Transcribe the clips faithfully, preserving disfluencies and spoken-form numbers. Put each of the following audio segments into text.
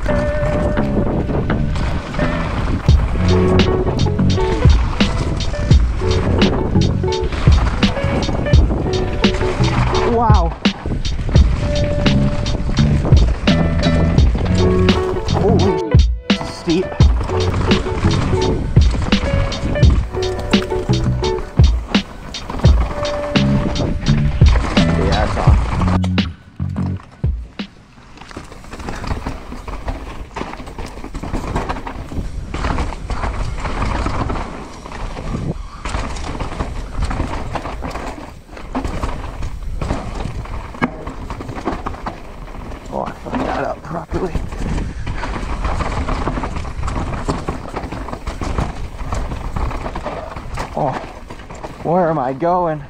Wow. Holy steep. Yeah, I saw. Oh, I fucked that up properly. Oh, where am I going?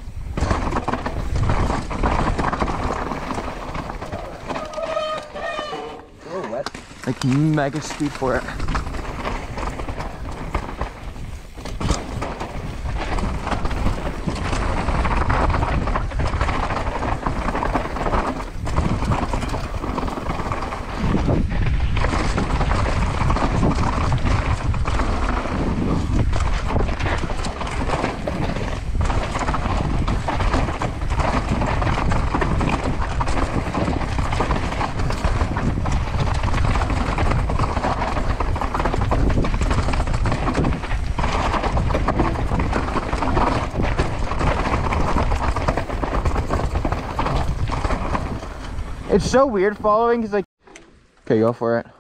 Oh, what? Like mega speed for it. It's so weird following, cause like, okay, go for it.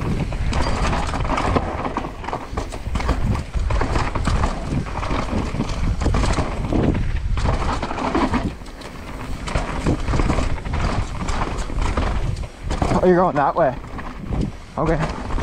Oh, you're going that way. Okay.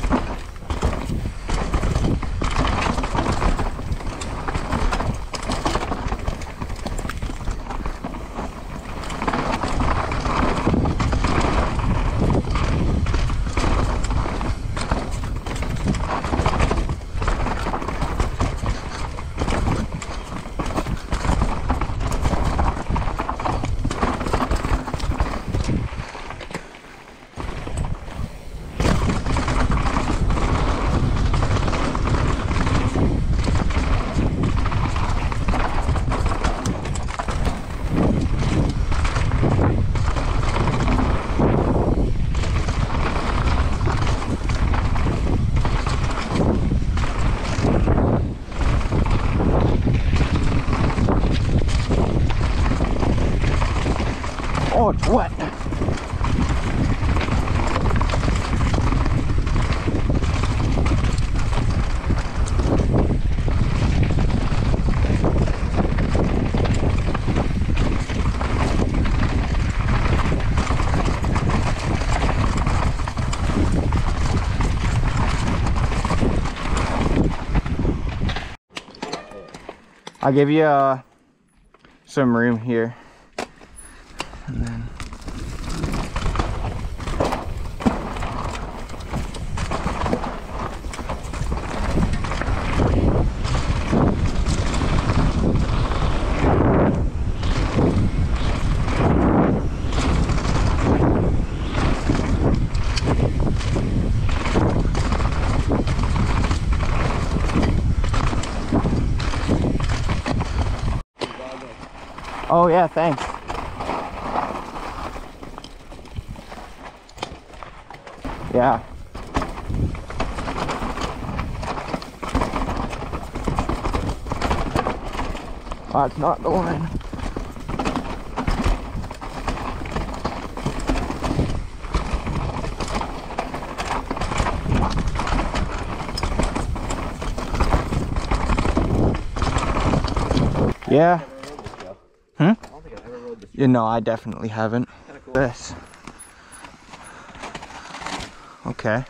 Oh, it's wet. I'll give you uh, some room here. And then oh yeah, thanks. Yeah. That's not the one. Yeah. Hmm? I don't think I've ever rode this. You know, I definitely haven't. Kinda cool. This. Okay.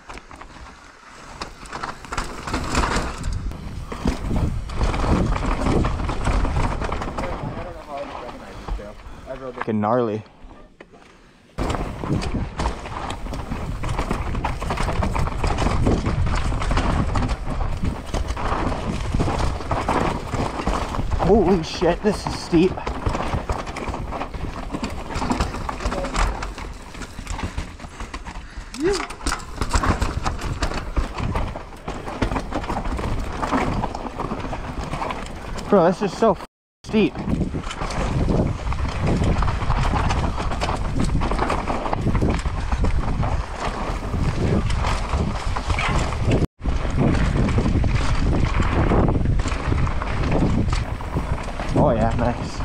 Fucking gnarly. Holy shit, this is steep. Bro, this is so f steep. Oh yeah, nice.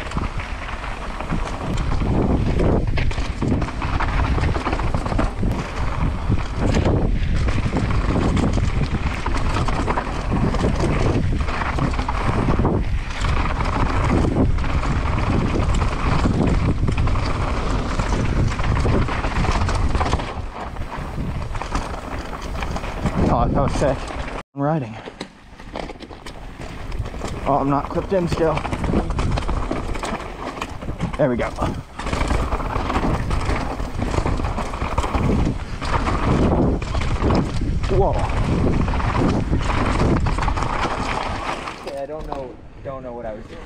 Oh, that was sick. I'm riding. Oh, I'm not clipped in still. There we go. Whoa. Okay, I don't know, don't know what I was doing.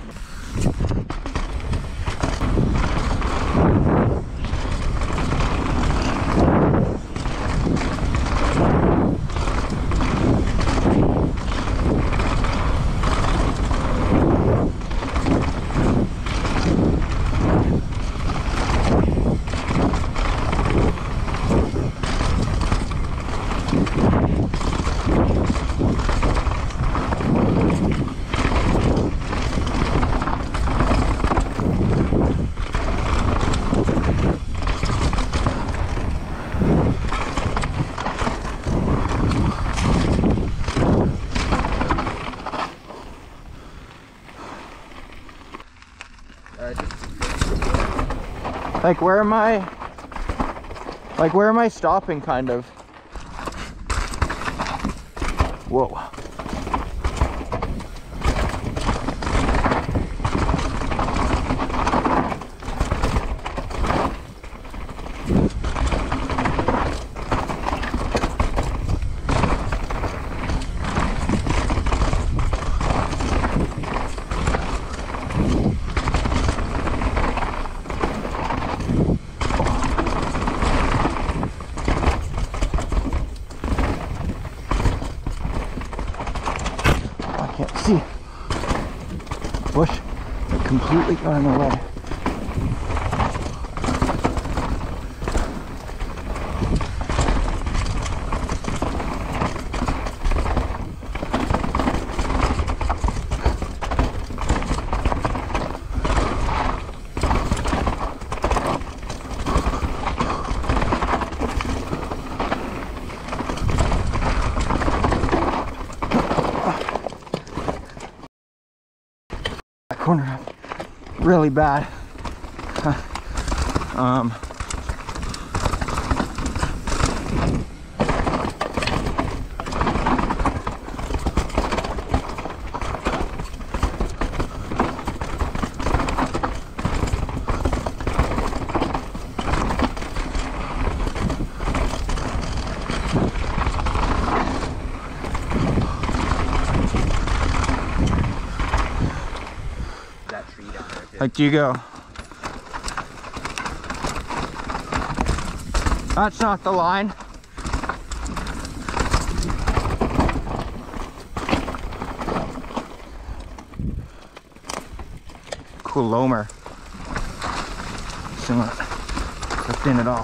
Like, where am I? Like, where am I stopping, kind of? Whoa. Can't see. Bush completely got in the way. Corner up really bad. um Like, do you go? That's not the line. Cool loamer. It's not clipped in at all.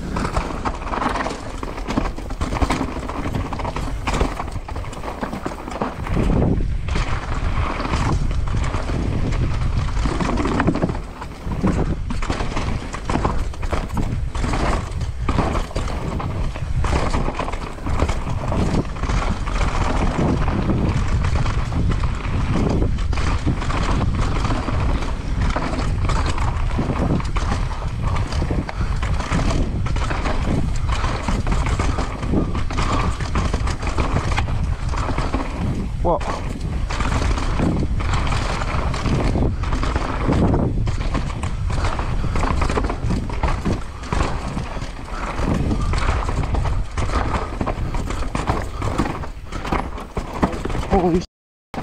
Whoa. Holy shit.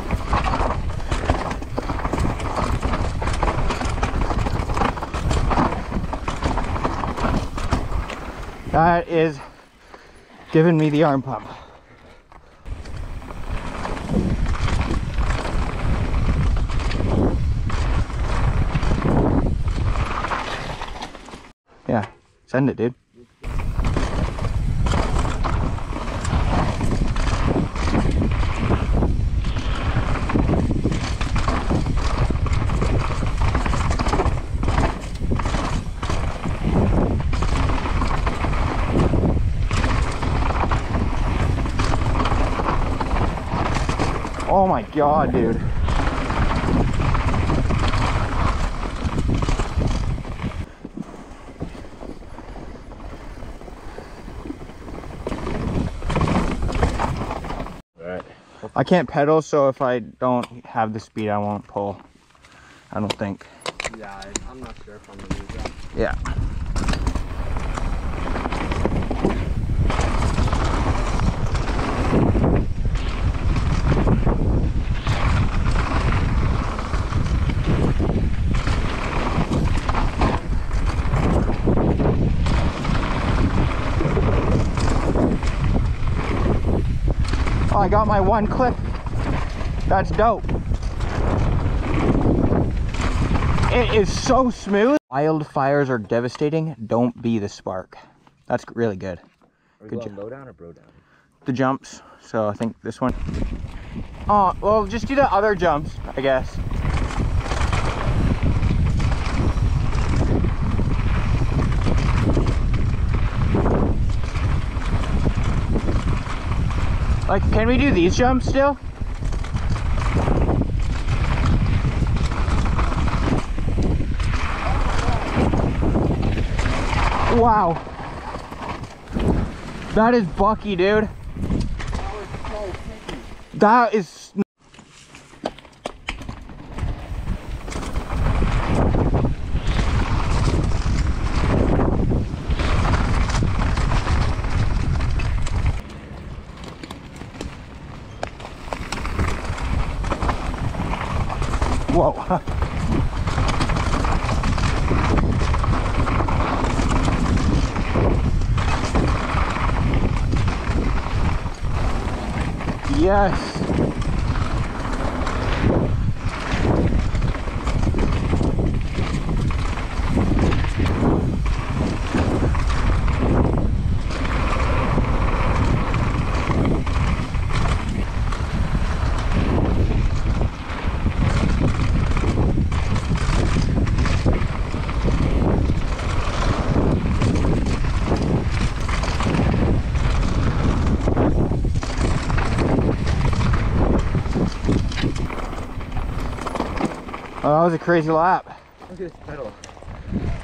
That is giving me the arm pump. Send it, dude. Oh my god, dude. Alright. I can't pedal, so if I don't have the speed, I won't pull. I don't think. Yeah, I, I'm not sure if I'm gonna do that. Yeah. Oh, I got my one clip. That's dope. It is so smooth. Wildfires are devastating. Don't be the spark. That's really good. Are we Good going job. low down or bro down? The jumps. So I think this one. Oh, well, just do the other jumps, I guess. Like, can we do these jumps still? Wow. That is bucky, dude. That was so picky. That is... Whoa. Yes. Oh, that was a crazy lap. Look at this pedal.